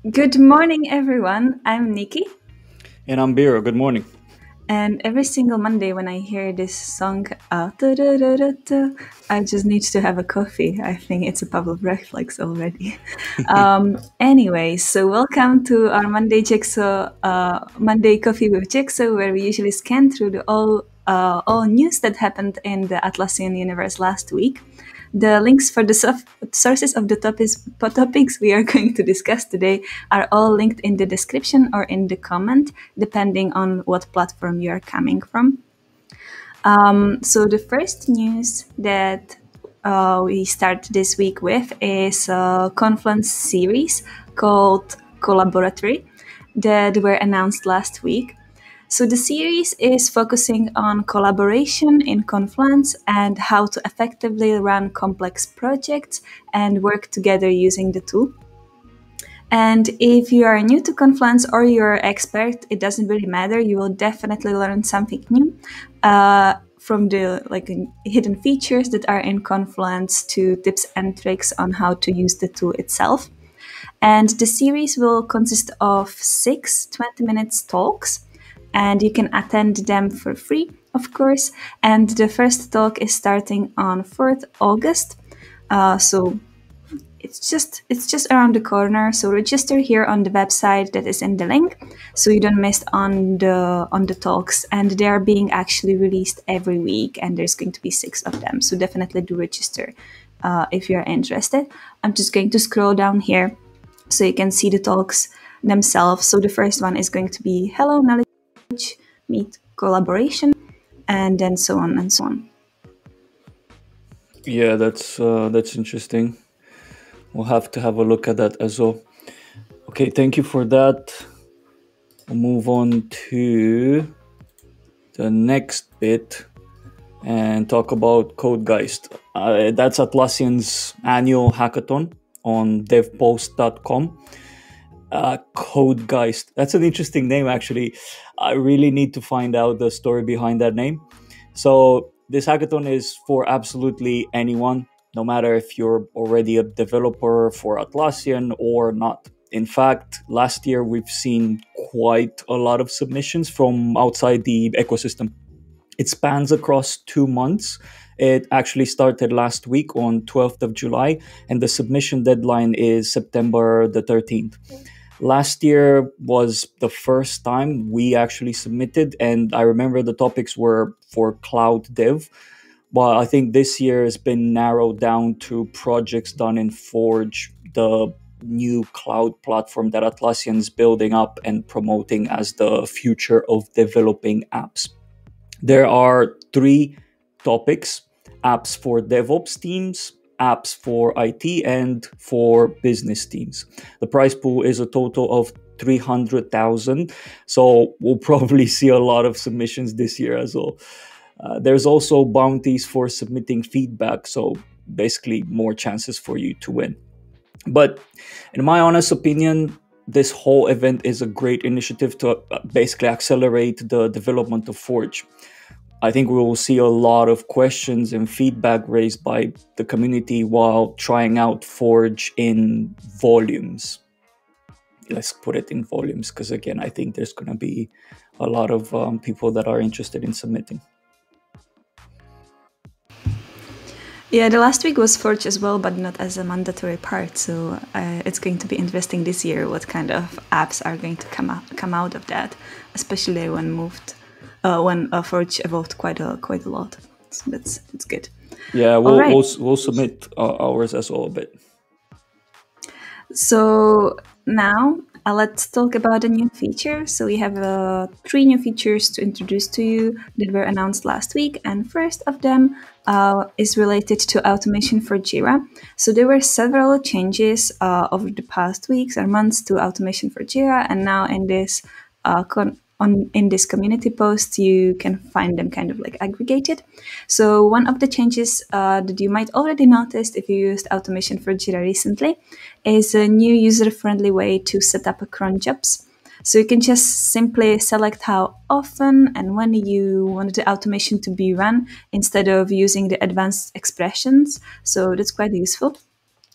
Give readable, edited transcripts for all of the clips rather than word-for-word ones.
Good morning, everyone. I'm Nikki, And I'm Biro. Good morning. and every single Monday when I hear this song, I just need to have a coffee. I think it's a Pavlov reflex already. Anyway, so welcome to our Monday Jexo, Monday Coffee with Jexo, where we usually scan through the all news that happened in the Atlassian universe last week. The links for the sources of the topics we are going to discuss today are all linked in the description or in the comment, depending on what platform you are coming from. So the first news that we start this week with is a Confluence series called Collaboratory that were announced last week. So the series is focusing on collaboration in Confluence and how to effectively run complex projects and work together using the tool. And if you are new to Confluence or you're an expert, it doesn't really matter. You will definitely learn something new from the hidden features that are in Confluence to tips and tricks on how to use the tool itself. And the series will consist of 6 20 minutes talks, and you can attend them for free, of course. And the first talk is starting on 4th August. So it's just around the corner. So register here on the website that is in the link, so you don't miss on the talks. And they are being actually released every week, and there's going to be 6 of them. So definitely do register if you're interested. I'm just going to scroll down here so you can see the talks themselves. So the first one is going to be Hello Knowledge, Meet Collaboration, and then so on and so on. Yeah, that's interesting. We'll have to have a look at that as well. Okay, thank you for that. We'll move on to the next bit and talk about Codegeist. That's Atlassian's annual hackathon on devpost.com. Codegeist. That's an interesting name, actually. I really need to find out the story behind that name. So this hackathon is for absolutely anyone, no matter if you're already a developer for Atlassian or not. In fact, last year we've seen quite a lot of submissions from outside the ecosystem. It spans across 2 months. It actually started last week on 12th of July, and the submission deadline is September the 13th. Last year was the first time we actually submitted, and I remember the topics were for cloud dev. But I think this year has been narrowed down to projects done in Forge, the new cloud platform that Atlassian is building up and promoting as the future of developing apps. There are 3 topics: apps for DevOps teams, apps for IT, and for business teams. The prize pool is a total of 300,000. So we'll probably see a lot of submissions this year as well. There's also bounties for submitting feedback. So basically more chances for you to win. But in my honest opinion, this whole event is a great initiative to basically accelerate the development of Forge. I think we will see a lot of questions and feedback raised by the community while trying out Forge in volumes. Let's put it in volumes, because again, I think there's going to be a lot of people that are interested in submitting. Yeah, the last week was Forge as well, but not as a mandatory part. So it's going to be interesting this year what kind of apps are going to come out of that, especially when Forge evolved quite a lot. So that's good. Yeah, All right. we'll submit ours as well a bit. So now let's talk about the new feature. So we have 3 new features to introduce to you that were announced last week. And first of them is related to automation for Jira. So there were several changes over the past weeks or months to automation for Jira. And now in this in this community post, you can find them kind of like aggregated. So one of the changes that you might already noticed if you used automation for Jira recently is a new user-friendly way to set up cron jobs. So you can just simply select how often and when you want the automation to be run instead of using the advanced expressions. So that's quite useful.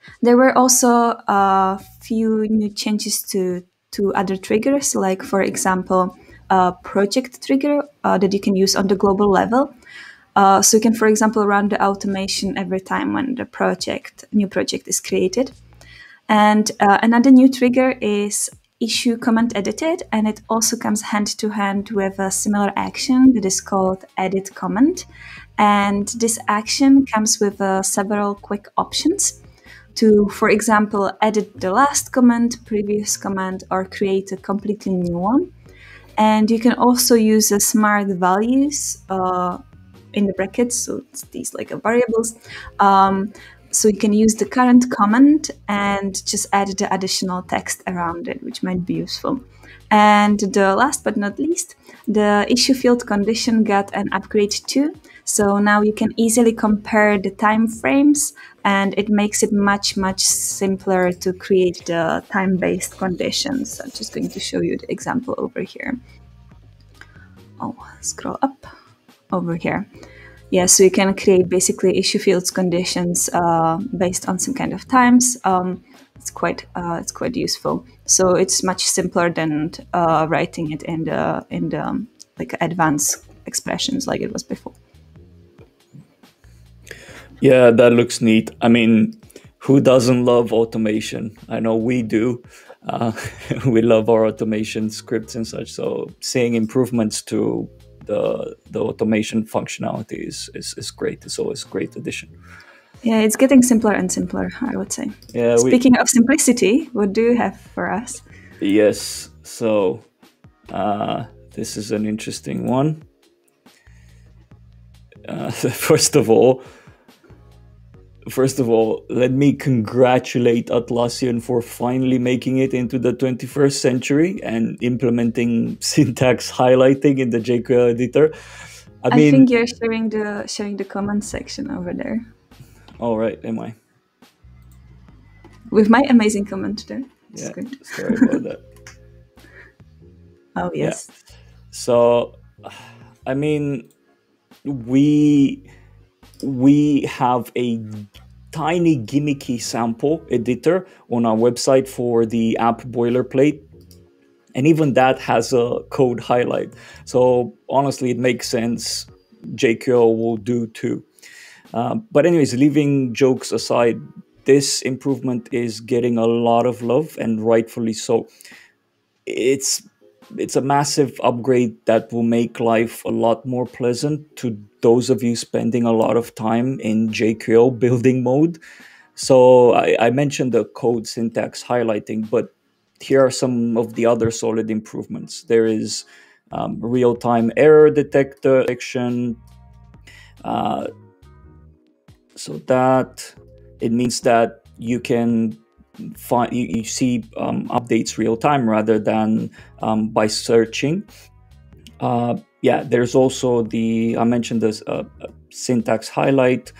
There were also a few new changes to other triggers, like, for example, a project trigger that you can use on the global level. So you can, for example, run the automation every time when the new project is created. And another new trigger is issue comment edited, and it also comes hand to hand with a similar action that is called edit comment. And this action comes with several quick options to, for example, edit the last comment, previous comment, or create a completely new one. And you can also use smart values in the brackets, so it's these like variables. So you can use the current comment and just add the additional text around it, which might be useful. And the last but not least, the issue field condition got an upgrade too. So now you can easily compare the time frames, and it makes it much, much simpler to create the time-based conditions. I'm just going to show you the example over here. Oh, scroll up over here. Yeah, so you can create basically issue fields conditions based on some kind of times. It's quite useful. So it's much simpler than writing it in the like advanced expressions like it was before. Yeah, that looks neat. I mean, who doesn't love automation? I know we do. We love our automation scripts and such. So seeing improvements to the automation functionality is great. It's always a great addition. Yeah, it's getting simpler and simpler, I would say. Yeah. Speaking of simplicity, what do you have for us? Yes. So this is an interesting one. First of all, let me congratulate Atlassian for finally making it into the 21st century and implementing syntax highlighting in the jQuery editor. I think you're sharing the comment section over there. All right, am I? With my amazing comment there. Yeah, sorry about that. Oh, yes. Yeah. So, I mean, we have a tiny gimmicky sample editor on our website for the app boilerplate, and even that has a code highlight. So honestly, it makes sense. jQuery will do too. But anyways, leaving jokes aside, this improvement is getting a lot of love, and rightfully so. It's a massive upgrade that will make life a lot more pleasant to those of you spending a lot of time in jQuery building mode. So I mentioned the code syntax highlighting, but here are some of the other solid improvements. There is real-time error detection. So that it means that you can you see updates real time rather than by searching. Yeah, there's also I mentioned this syntax highlight.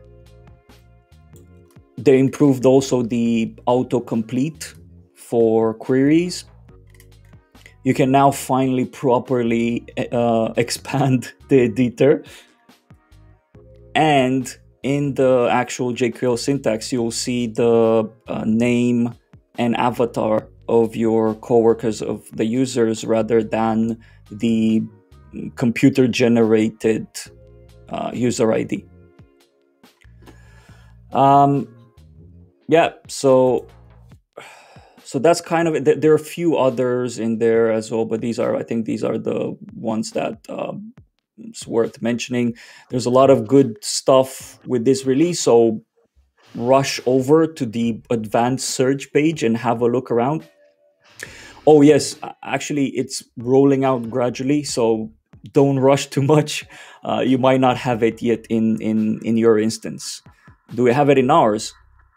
They improved also the autocomplete for queries. You can now finally properly expand the editor. And in the actual jQuery syntax, you'll see the name and avatar of your coworkers, of the users, rather than the computer-generated user ID. Yeah, so that's kind of it. There are a few others in there as well, but I think these are the ones that it's worth mentioning. There's a lot of good stuff with this release, so rush over to the advanced search page and have a look around. Oh yes, actually it's rolling out gradually, so don't rush too much. You might not have it yet in your instance. Do we have it in ours?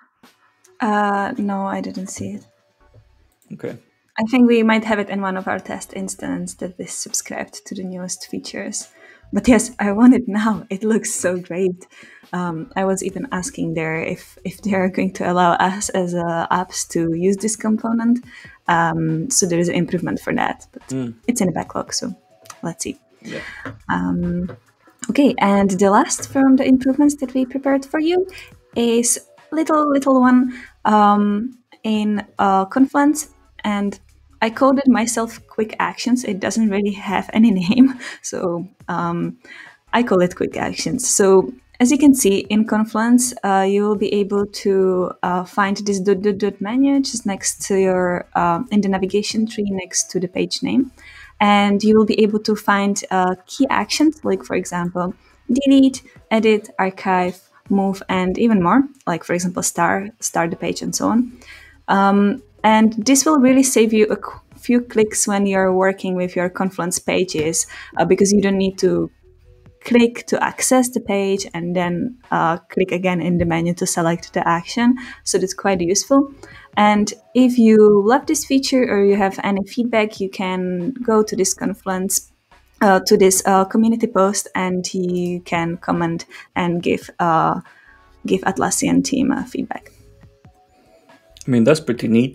No, I didn't see it. Okay. I think we might have it in one of our test instances that is subscribed to the newest features. But yes, I want it now. It looks so great. I was even asking there if they are going to allow us as apps to use this component. So there is an improvement for that. But it's in the backlog, so let's see. Yeah. Okay, and the last from the improvements that we prepared for you is little one in Confluence, and I coded myself quick actions. It doesn't really have any name, so I call it quick actions. So as you can see in Confluence, you will be able to find this dot menu just next to your in the navigation tree next to the page name, and you will be able to find key actions like, for example, delete, edit, archive, move, and even more. Like, for example, start the page, and so on. And this will really save you a few clicks when you're working with your Confluence pages, because you don't need to click to access the page and then click again in the menu to select the action. So that's quite useful. And if you love this feature or you have any feedback, you can go to this Confluence, to this community post, and you can comment and give Atlassian team feedback. I mean, that's pretty neat.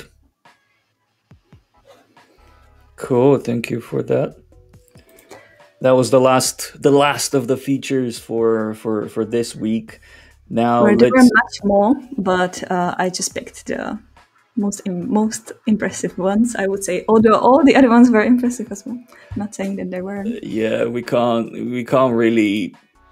Cool, thank you for that. That was the last of the features for this week. Now there were much more, but I just picked the most impressive ones, I would say. Although all the other ones were impressive as well. I'm not saying that they weren't. Yeah, we can't really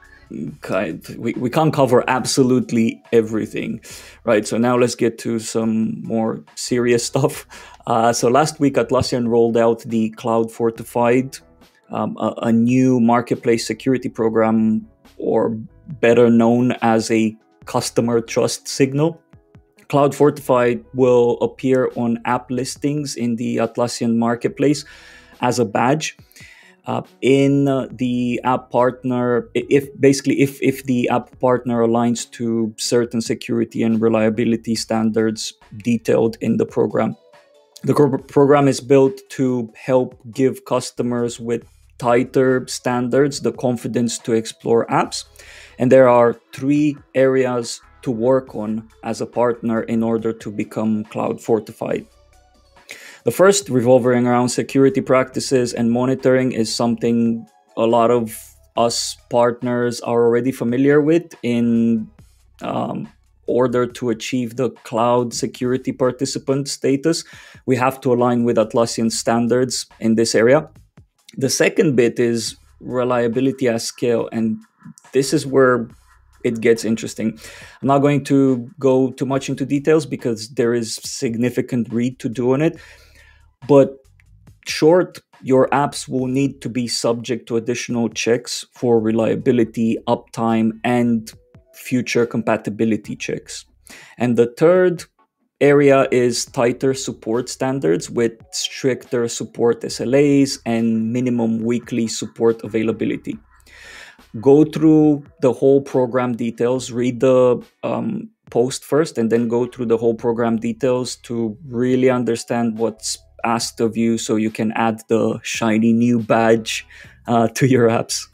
we can't cover absolutely everything, right? So now let's get to some more serious stuff. So last week, Atlassian rolled out the Cloud Fortified, a new marketplace security program, or better known as a customer trust signal. Cloud Fortified will appear on app listings in the Atlassian marketplace as a badge. In the app partner, if the app partner aligns to certain security and reliability standards detailed in the program. The program is built to help give customers with tighter standards the confidence to explore apps. And there are 3 areas to work on as a partner in order to become Cloud Fortified. The first, revolving around security practices and monitoring, is something a lot of us partners are already familiar with. In order to achieve the cloud security participant status, we have to align with Atlassian standards in this area. The second bit is reliability at scale, and this is where it gets interesting. I'm not going to go too much into details because there is significant read to do on it. But short, your apps will need to be subject to additional checks for reliability, uptime, and future compatibility checks. And the third area is tighter support standards with stricter support SLAs and minimum weekly support availability. Go through the whole program details, read the post first, and then go through the whole program details to really understand what's asked of you, so you can add the shiny new badge to your apps.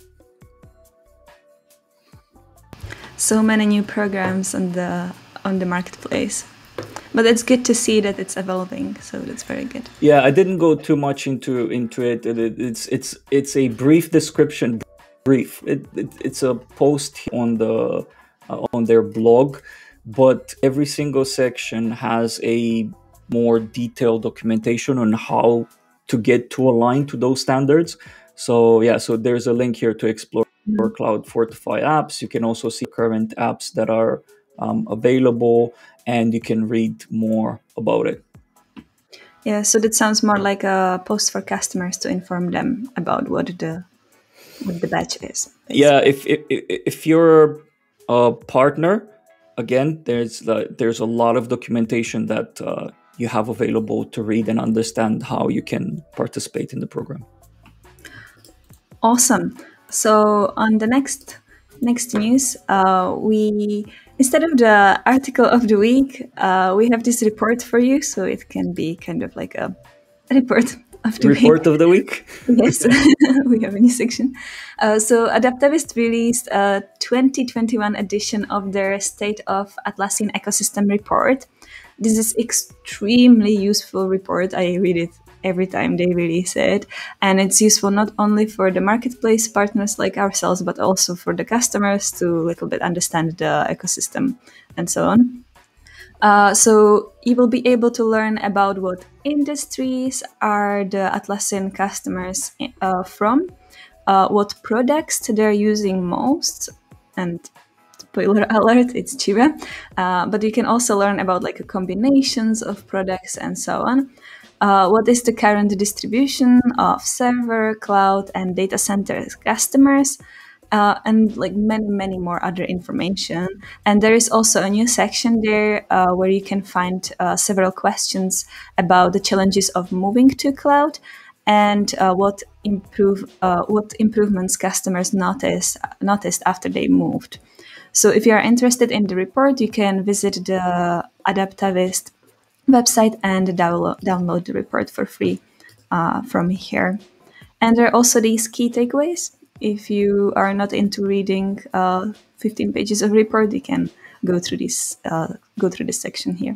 So many new programs on the marketplace, but it's good to see that it's evolving. So that's very good. Yeah, I didn't go too much into it. It's a brief description. It's a post on their blog, but every single section has a more detailed documentation on how to get to align to those standards. So yeah, so there's a link here to explore Cloud Fortified apps. You can also see current apps that are available, and you can read more about it. Yeah, so that sounds more like a post for customers to inform them about what the badge is. Basically. Yeah, if you're a partner, again, there's a lot of documentation that you have available to read and understand how you can participate in the program. Awesome. So on the next news, we, instead of the article of the week, we have this report for you. So it can be kind of like a report of the week. Report of the week? Yes, we have a new section. So Adaptavist released a 2021 edition of their State of Atlassian Ecosystem report. This is extremely useful report. I read it every time they release it, and it's useful not only for the marketplace partners like ourselves, but also for the customers to a little bit understand the ecosystem and so on. So you will be able to learn about what industries are the Atlassian customers from, what products they're using most, and spoiler alert, it's Jira. But you can also learn about like combinations of products and so on. What is the current distribution of server, cloud, and data center customers? And like many more other information. And there is also a new section there where you can find several questions about the challenges of moving to cloud and what improvements customers noticed after they moved. So if you are interested in the report, you can visit the Adaptavist website and download the report for free from here. And there are also these key takeaways. If you are not into reading 15 pages of report, you can go through this section here.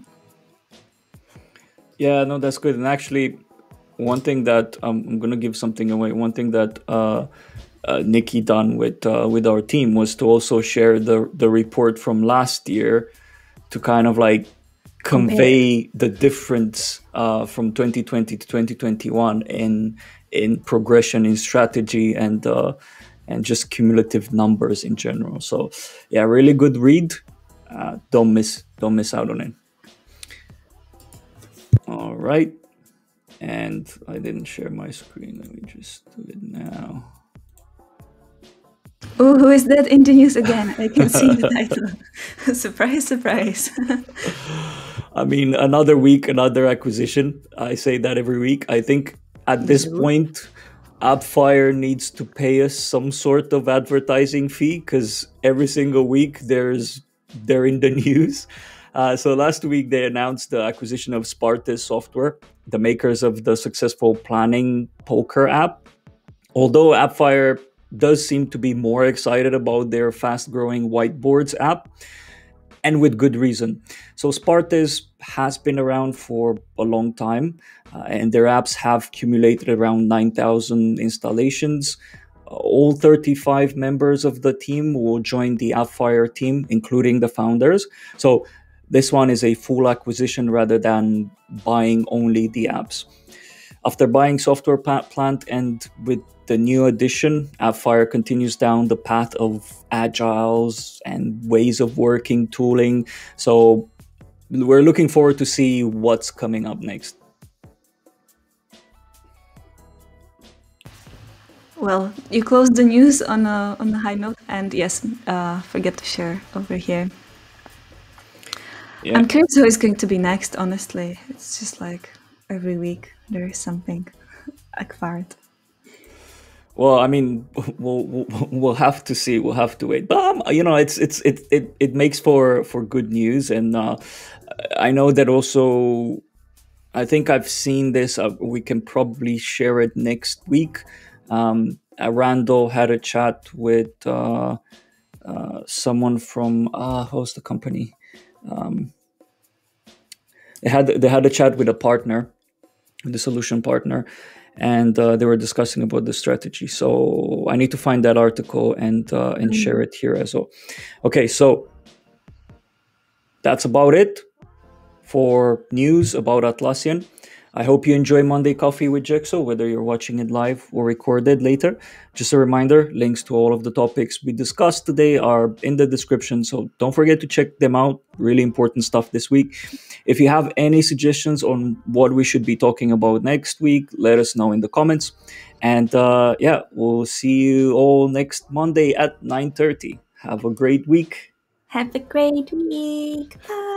Yeah, no, that's good. And actually, one thing that I'm gonna give something away. One thing that Nikki done with our team was to also share the report from last year to kind of like convey the difference from 2020 to 2021 in progression, in strategy, and just cumulative numbers in general. So yeah, really good read. Don't miss out on it. All right. And I didn't share my screen. Let me just do it now. Oh, who is that in the news again? I can see the title. Surprise, surprise. I mean, another week, another acquisition. I say that every week. I think at this point, Appfire needs to pay us some sort of advertising fee because every single week they're in the news. So last week they announced the acquisition of Spartez software, the makers of the successful planning poker app. Although Appfire does seem to be more excited about their fast-growing whiteboards app, and with good reason. So Spartez has been around for a long time, and their apps have accumulated around 9,000 installations. All 35 members of the team will join the Appfire team, including the founders. So this one is a full acquisition rather than buying only the apps. After buying Software Plant and with the new addition, Appfire continues down the path of agiles and ways of working, tooling. So we're looking forward to see what's coming up next. Well, you closed the news on a high note, and yes, forget to share over here. Yeah. I'm curious who is going to be next. Honestly, it's just like every week there is something acquired. Well, I mean, we'll have to see. We'll have to wait. But it makes for good news, and I know that also. I think I've seen this. We can probably share it next week. Randall had a chat with someone from what's the company? They had a chat with a partner, with the solution partner, and they were discussing about the strategy. So I need to find that article and share it here as well. Okay, so that's about it for news about Atlassian. I hope you enjoy Monday Coffee with Jexo, whether you're watching it live or recorded later. Just a reminder, links to all of the topics we discussed today are in the description, so don't forget to check them out. Really important stuff this week. If you have any suggestions on what we should be talking about next week, let us know in the comments. And we'll see you all next Monday at 9:30. Have a great week. Have a great week. Bye.